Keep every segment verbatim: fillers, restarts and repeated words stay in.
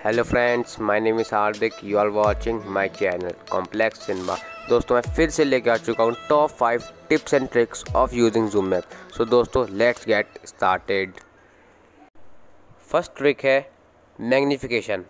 Hello friends, my name is Hardik. You are watching my channel complex cinema. दोस्तों, मैं फिर से लेकर आ चुका हूँ top five tips and tricks of using Zoom map. So दोस्तों, let's get started. First trick है मैग्नीफिकेशन।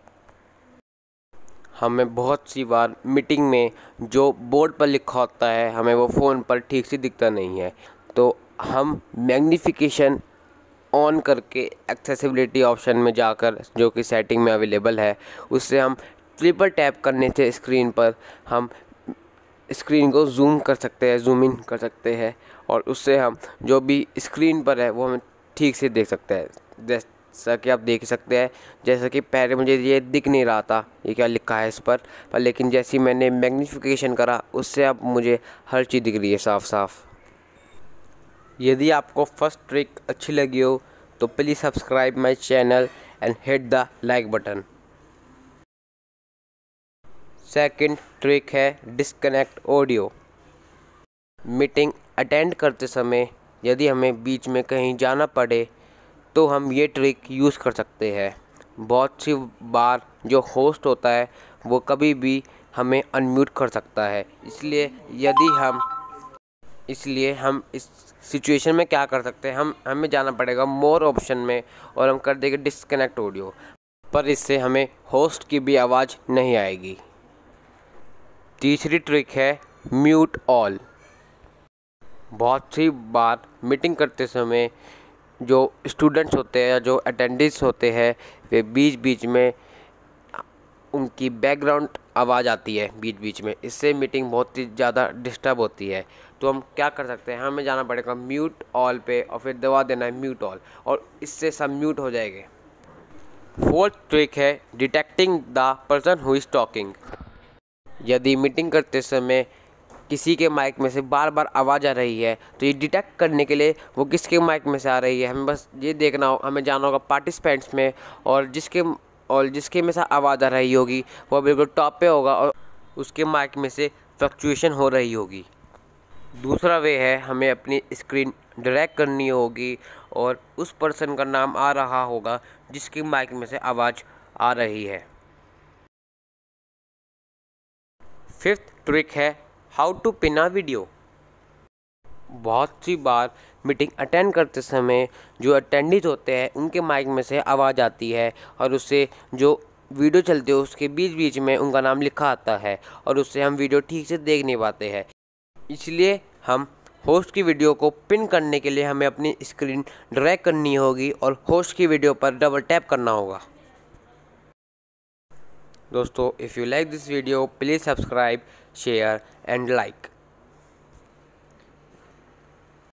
हमें बहुत सी बार मीटिंग में जो बोर्ड पर लिखा होता है हमें वो फ़ोन पर ठीक से दिखता नहीं है, तो हम मैग्नीफिकेशन ऑन करके एक्सेसिबिलिटी ऑप्शन में जाकर, जो कि सेटिंग में अवेलेबल है, उससे हम ट्रिपल टैप करने से स्क्रीन पर हम स्क्रीन को जूम कर सकते हैं, जूम इन कर सकते हैं, और उससे हम जो भी स्क्रीन पर है वो हमें ठीक से देख सकते हैं। जैसा कि आप देख सकते हैं, जैसा कि पहले मुझे ये दिख नहीं रहा था ये क्या लिखा है इस पर पर लेकिन जैसे ही मैंने मैग्नीफिकेशन करा उससे अब मुझे हर चीज़ दिख रही है साफ साफ। यदि आपको फर्स्ट ट्रिक अच्छी लगी हो तो please subscribe my channel and hit the like button. Second trick है डिस्कनेक्ट ऑडियो। मीटिंग अटेंड करते समय यदि हमें बीच में कहीं जाना पड़े तो हम ये ट्रिक यूज़ कर सकते हैं। बहुत सी बार जो होस्ट होता है वो कभी भी हमें अनम्यूट कर सकता है, इसलिए यदि हम इसलिए हम इस सिचुएशन में क्या कर सकते हैं, हम हमें जाना पड़ेगा मोर ऑप्शन में और हम कर देंगे डिस्कनेक्ट ऑडियो, पर इससे हमें होस्ट की भी आवाज़ नहीं आएगी। तीसरी ट्रिक है म्यूट ऑल। बहुत सी बार मीटिंग करते समय जो स्टूडेंट्स होते हैं या जो अटेंडेंट्स होते हैं वे बीच बीच में उनकी बैकग्राउंड आवाज़ आती है बीच बीच में, इससे मीटिंग बहुत ही ज़्यादा डिस्टर्ब होती है। तो हम क्या कर सकते हैं, हमें जाना पड़ेगा म्यूट ऑल पे और फिर दबा देना है म्यूट ऑल, और इससे सब म्यूट हो जाएंगे। फोर्थ ट्रिक है detecting the person who is talking. यदि मीटिंग करते समय किसी के माइक में से बार बार आवाज़ आ रही है तो ये डिटेक्ट करने के लिए वो किसके माइक में से आ रही है हमें बस ये देखना हो, हमें जाना होगा पार्टिसिपेंट्स में, और जिसके और जिसके में से आवाज़ आ रही होगी वो बिल्कुल टॉप पे होगा और उसके माइक में से फ्लक्चुएशन हो रही होगी। दूसरा वे है हमें अपनी स्क्रीन ड्रैग करनी होगी और उस पर्सन का नाम आ रहा होगा जिसके माइक में से आवाज़ आ रही है। फिफ्थ ट्रिक है how to pin a video. बहुत सी बार मीटिंग अटेंड करते समय जो अटेंडीज होते हैं उनके माइक में से आवाज़ आती है और उससे जो वीडियो चलती है उसके बीच बीच में उनका नाम लिखा आता है और उससे हम वीडियो ठीक से देख नहीं पाते हैं। इसलिए हम होस्ट की वीडियो को पिन करने के लिए हमें अपनी स्क्रीन ड्रैग करनी होगी और होस्ट की वीडियो पर डबल टैप करना होगा। दोस्तों, if you like this video please subscribe, share and like.